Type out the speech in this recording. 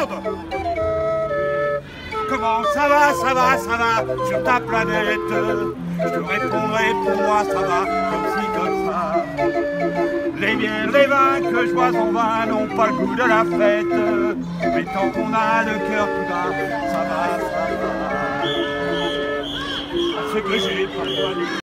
demande. Comment ça va sur ta planète? Je te répondrai, pour moi ça va, comme ci, comme ça. Les bières, les vins que je bois en vin n'ont pas le goût de la fête. Mais tant qu'on a le cœur tout bas, ça va, ça va. Ce que j'ai parfois